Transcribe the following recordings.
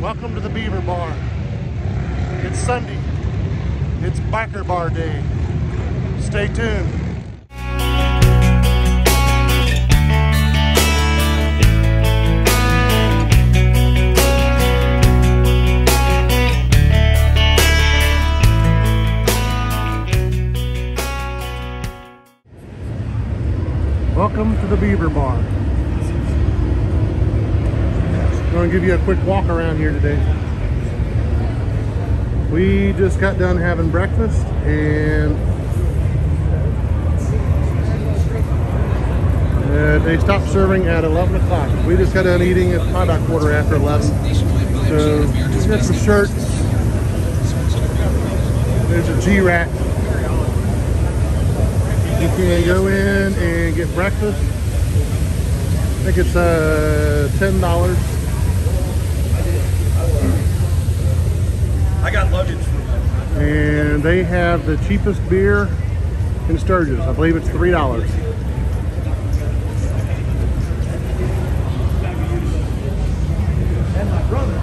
Welcome to the Beaver Bar. It's Sunday. It's Biker Bar Day. Stay tuned. Welcome to the Beaver Bar. I'm going to give you a quick walk around here today. We just got done having breakfast and they stopped serving at 11 o'clock. We just got done eating at probably about quarter after 11. So we got some shirts. There's a G-Rack. You can go in and get breakfast. I think it's $10. I got luggage. And they have the cheapest beer in Sturgis. I believe it's $3. And my brother.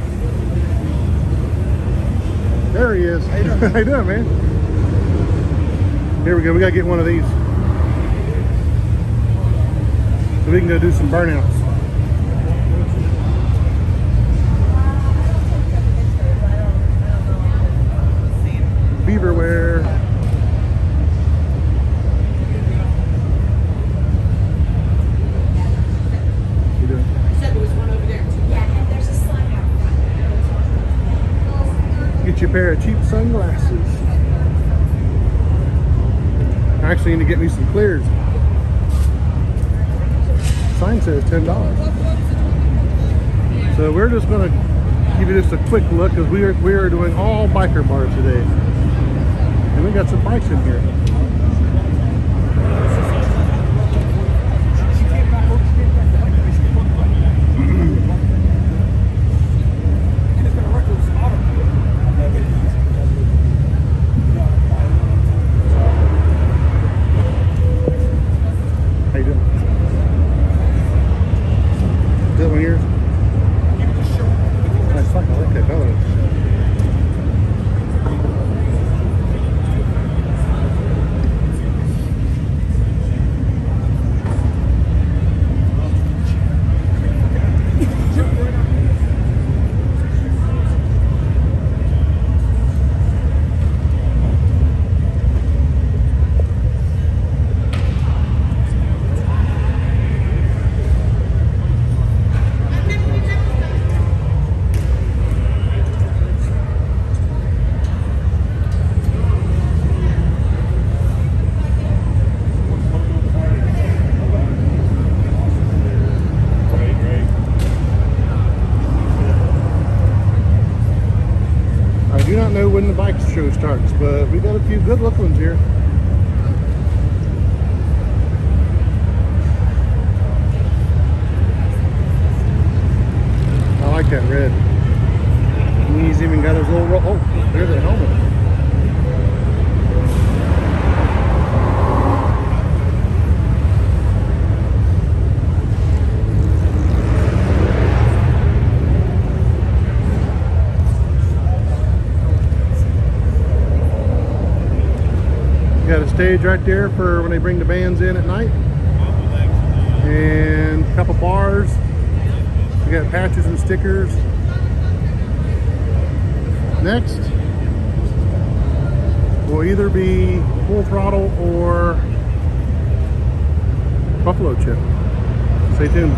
There he is. How you doing? How you doing, man? Here we go. We gotta get one of these so we can go do some burnouts. Beaverware. You doing? Said there was one over there too. Yeah, and there's a slide out. Get you a pair of cheap sunglasses. I actually need to get me some clears. Sign says $10. So we're just gonna give you just a quick look because we are doing all biker bars today. And we got some bikes in here. How you doing? Is that one of yours? Nice fuck, I like that color. I do not know when the bike show starts, but we got a few good looking ones here. I like that red. And he's even got his little roll. Oh, there's a helmet. Got a stage right there for when they bring the bands in at night, and a couple bars. We got patches and stickers. Next will either be Full Throttle or Buffalo Chip. Stay tuned.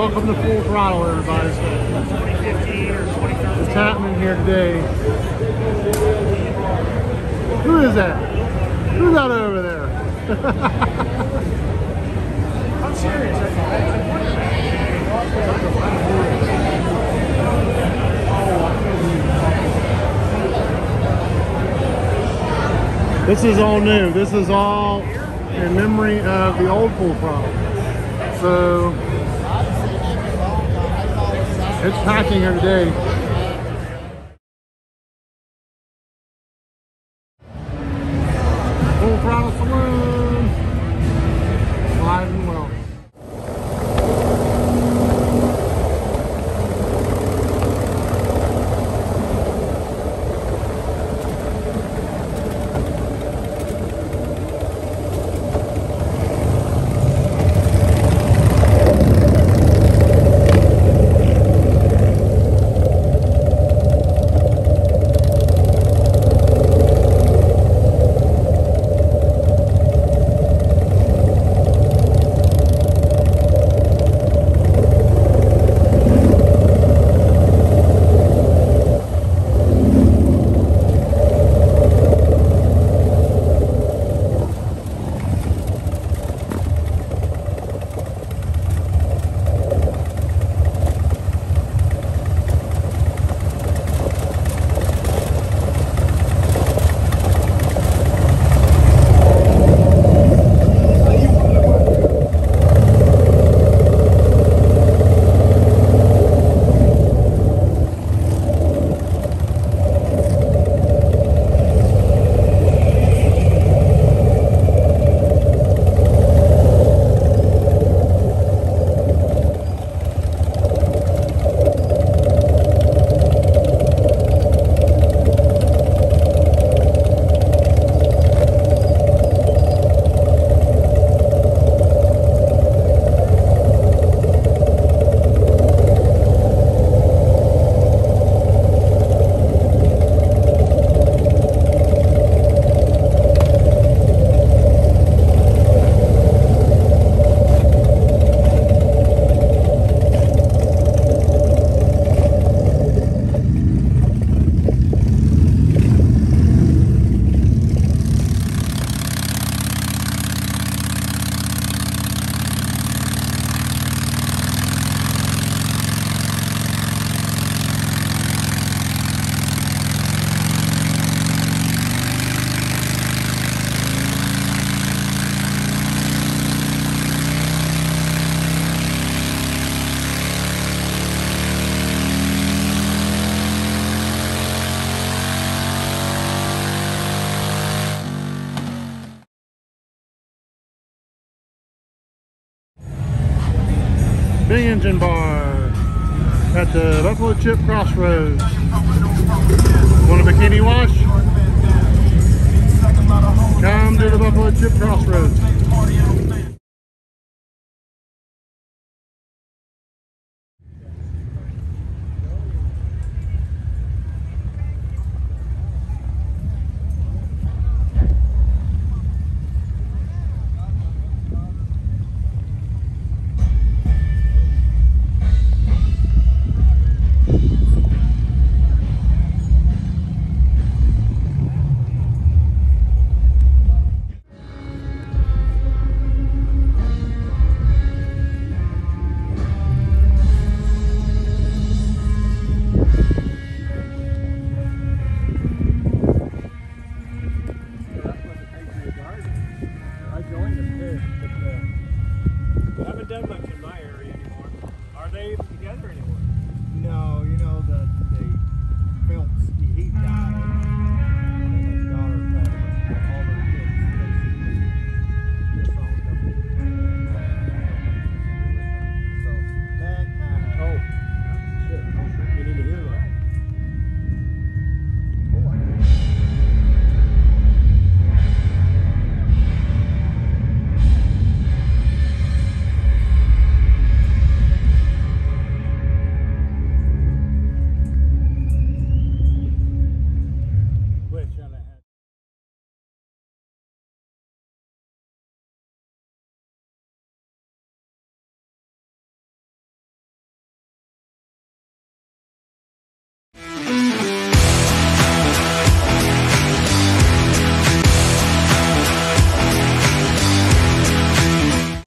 Welcome to Full Throttle, everybody. 2015 or 2013. What's happening here today? Who is that? Who's that over there? I'm serious. This is all new. This is all in memory of the old Full Throttle. So it's packing here today. Full Throttle Saloon. Alive and well. Big Engine Bar at the Buffalo Chip Crossroads. Want a bikini wash? Come to the Buffalo Chip Crossroads.